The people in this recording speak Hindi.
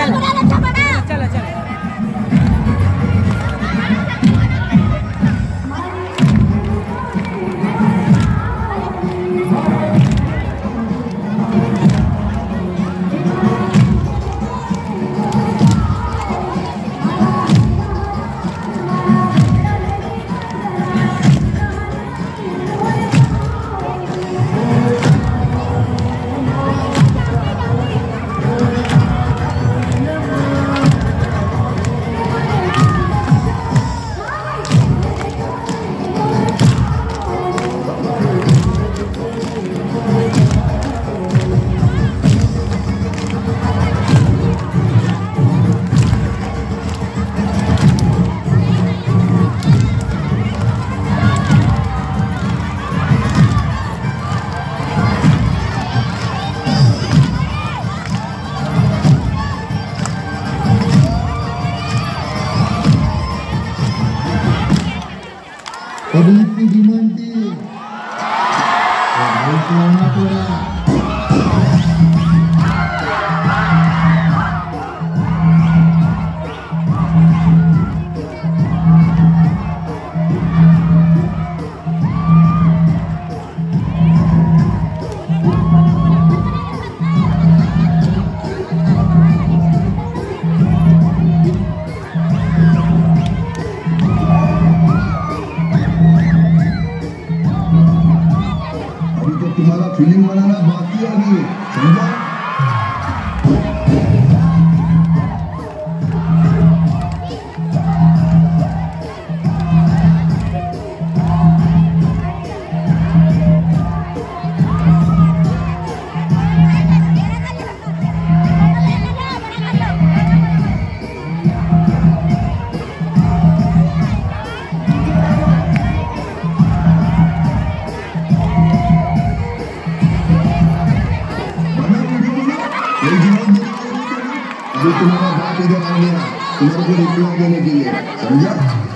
चलो चलो। Ability Dimanti, तुम्हारा फीलिंग बनाना बाकी है अभी, समझा? अभी तुम्हारा बाप इधर आ गया तुम्हारे को रिप्लाई देने के लिए, समझा?